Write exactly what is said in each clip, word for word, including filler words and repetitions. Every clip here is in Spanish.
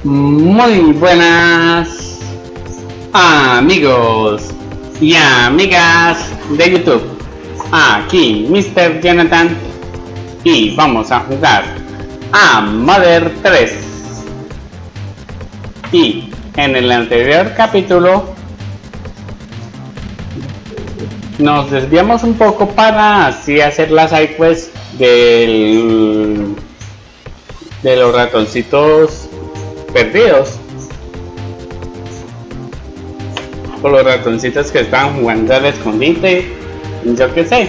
Muy buenas amigos y amigas de YouTube. Aquí mister Jonathan y vamos a jugar a Mother tres. Y en el anterior capítulo nos desviamos un poco para así hacer las sidequests del de los ratoncitos perdidos, por los ratoncitos que estaban jugando al escondite, yo que sé.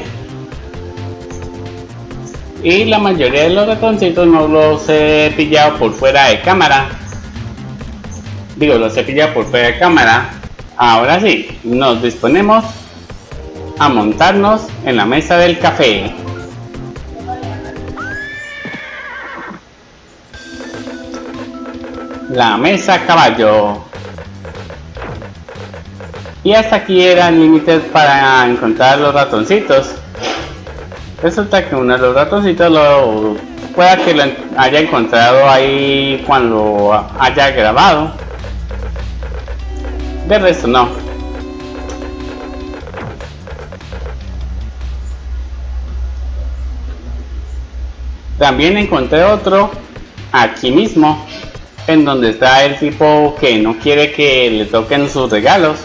Y la mayoría de los ratoncitos no los he pillado por fuera de cámara. Digo, los he pillado por fuera de cámara. Ahora sí, nos disponemos a montarnos en la mesa del café. La mesa caballo. Y hasta aquí era el límite para encontrar los ratoncitos. Resulta que uno de los ratoncitos lo pueda que lo haya encontrado ahí cuando haya grabado. De resto no. También encontré otro aquí mismo, en donde está el tipo que no quiere que le toquen sus regalos.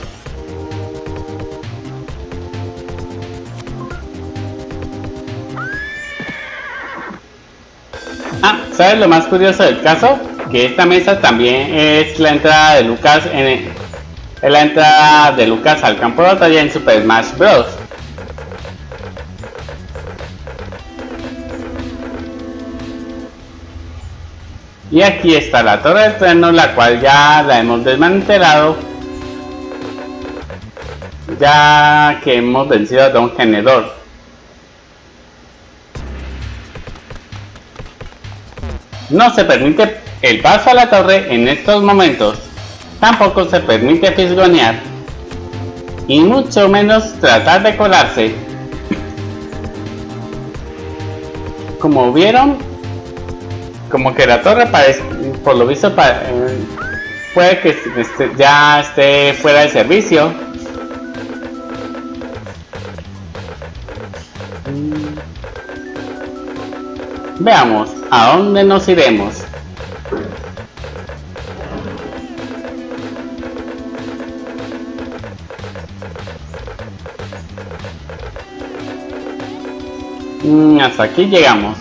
Ah, ¿sabes lo más curioso del caso? Que esta mesa también es la entrada de Lucas en el, es la entrada de Lucas al campo de batalla en Super Smash Bros. Y aquí está la torre del trueno, la cual ya la hemos desmantelado, ya que hemos vencido a Don Genedor. No se permite el paso a la torre en estos momentos. Tampoco se permite fisgonear, y mucho menos tratar de colarse. Como vieron, como que la torre parece, por lo visto, para, eh, puede que este, ya esté fuera de servicio. Veamos a dónde nos iremos. Mm, hasta aquí llegamos.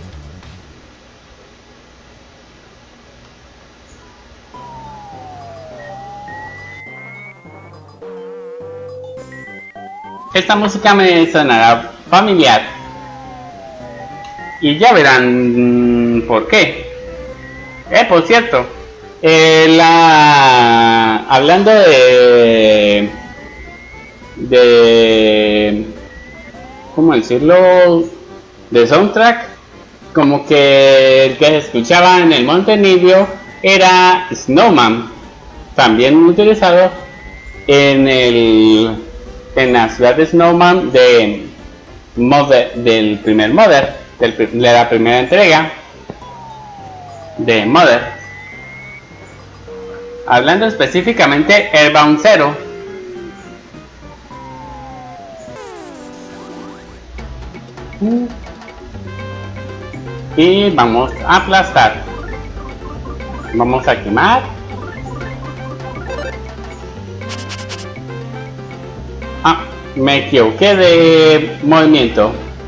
Esta música me sonará familiar y ya verán por qué. Eh, por cierto, eh, la... hablando de... de... ¿cómo decirlo? De soundtrack, como que el que se escuchaba en el Monte Nibio era Snowman, también utilizado en el... en la ciudad de Snowman de Mother, del primer Mother, del, de la primera entrega de Mother. Hablando específicamente Airbound Zero. Y vamos a aplastar. Vamos a quemar. Ah, me equivoqué de movimiento.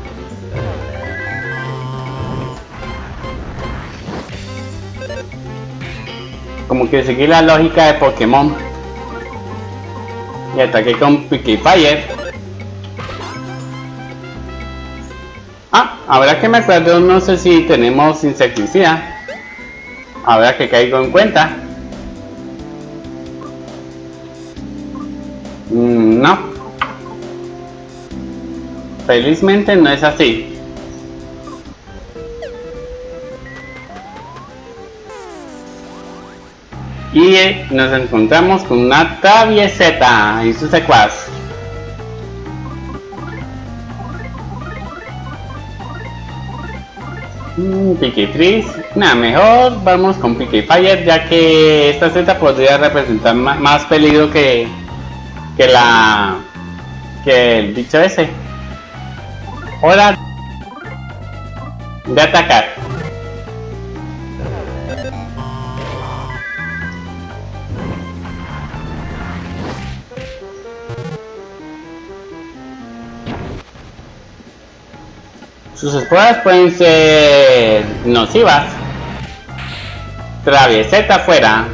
Como que seguí la lógica de Pokémon y ataqué con Picky Fire. Ah, ahora que me acuerdo, no sé si tenemos insecticida. Ahora que caigo en cuenta. Mm, no. Felizmente no es así. Y eh, nos encontramos con una travieseta y sus secuaz. Picky Freeze. Nada, mejor vamos con Picky Fire, ya que esta Z podría representar más, más peligro que, que la que el bicho ese. Hora de atacar. Sus esporas pueden ser nocivas. Travieseta fuera.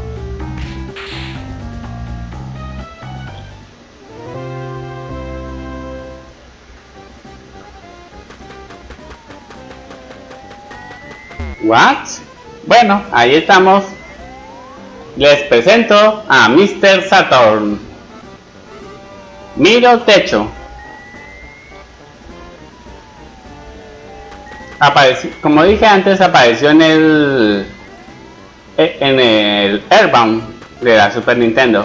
What? Bueno, ahí estamos. Les presento a mister Saturn. Miro techo. Apareció, como dije antes, apareció en el en el Airbound de la Super Nintendo.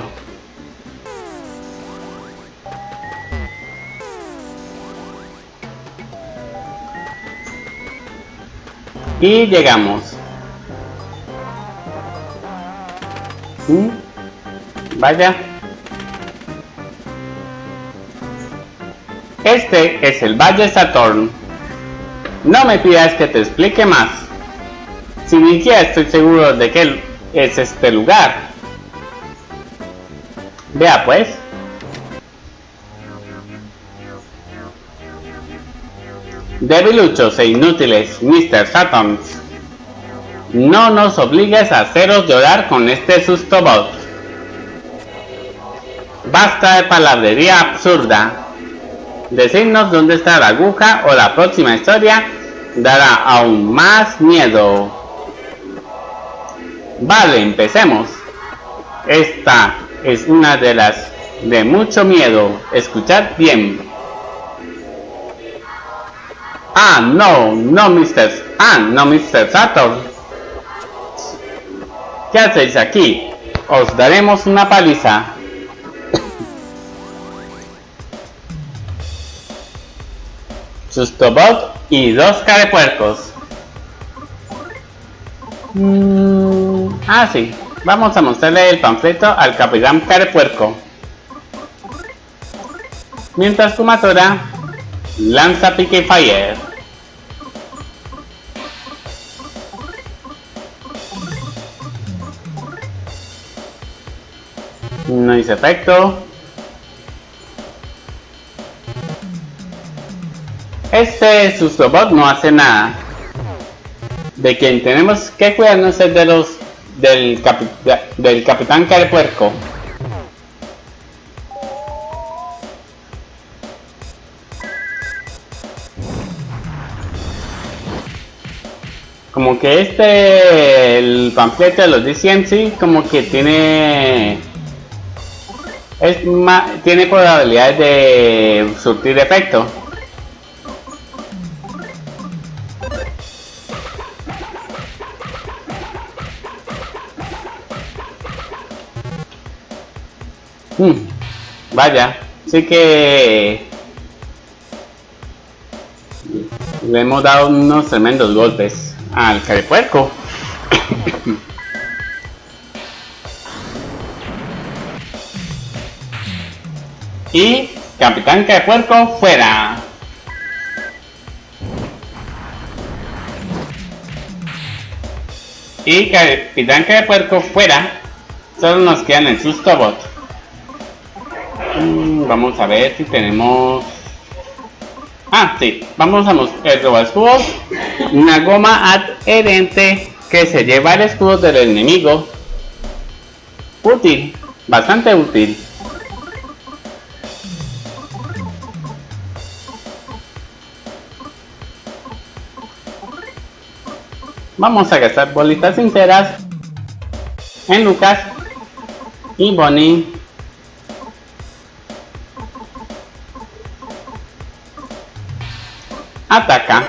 Y llegamos. ¿Mm? Vaya. Este es el Valle Saturn. No me pidas que te explique más. Si ni siquiera estoy seguro de qué es este lugar. Vea pues. Debiluchos e inútiles, mister Saturn. No nos obligues a haceros llorar con este sustobot. Basta de palabrería absurda. Decirnos dónde está la aguja o la próxima historia dará aún más miedo. Vale, empecemos. Esta es una de las de mucho miedo. Escuchad bien. Ah, no, no, mister Ah, no, mister Saturn. ¿Qué hacéis aquí? Os daremos una paliza. Sustobot y dos carepuercos. Mm, ah, sí. Vamos a mostrarle el panfleto al Capitán Carepuerco. Mientras Kumatora lanza Picky Fire. No hizo efecto. Este Sustobot no hace nada. De quien tenemos que cuidarnos es de los del, capi, del Capitán Carepuerco. Como que este, el panfleto de los D C M C, como que tiene es más, tiene probabilidades de surtir efecto. Hmm, vaya, sí que le hemos dado unos tremendos golpes al Carepuerco. Y Capitán Carepuerco fuera. Y Capitán Carepuerco fuera. Solo nos quedan el Sustobot. Vamos a ver si tenemos... Ah, sí. Vamos a mostrar el robaescudos. Una goma adherente que se lleva el escudo del enemigo. Útil. Bastante útil. Vamos a gastar bolitas sinceras en Lucas y Bonnie. Ataca.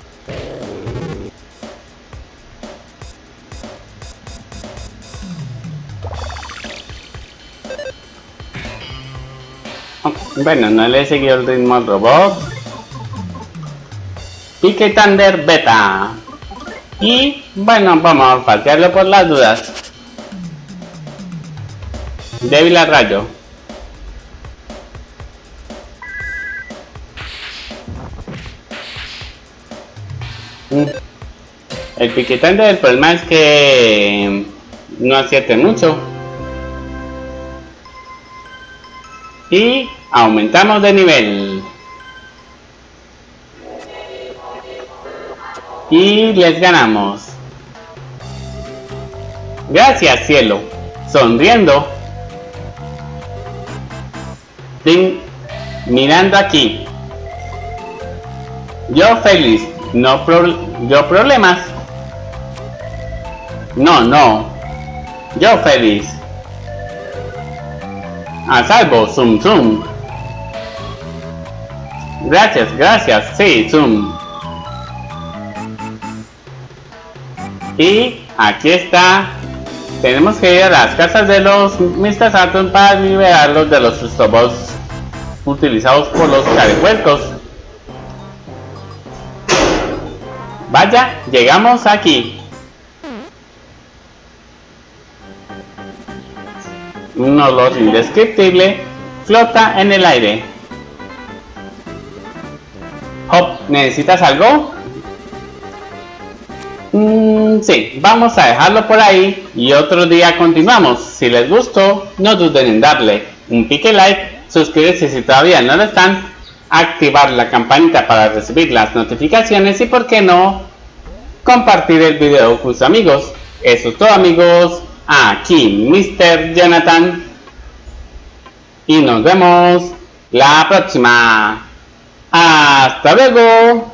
Oh, bueno, no le he seguido el ritmo al robot. Pique Thunder Beta. Y bueno, vamos a patearlo por las dudas. Débil al rayo. El piquetante del problema es que no acierte mucho. Y aumentamos de nivel. Y les ganamos. Gracias, cielo. Sonriendo. Ding. Mirando aquí. Yo feliz. No pro yo problemas. No, no. Yo feliz. A salvo, zoom, zoom. Gracias, gracias. Sí, zoom. Y aquí está. Tenemos que ir a las casas de los mister Saturn para liberarlos de los sustobots utilizados por los carepuercos. Vaya, llegamos aquí. Un olor indescriptible flota en el aire. Hop, ¿necesitas algo? Mm, sí, vamos a dejarlo por ahí y otro día continuamos. Si les gustó, no duden en darle un pique like, suscribirse si todavía no lo están, activar la campanita para recibir las notificaciones y, por qué no, compartir el video con sus amigos. Eso es todo, amigos. Aquí mister Jonathan y nos vemos la próxima. Hasta luego.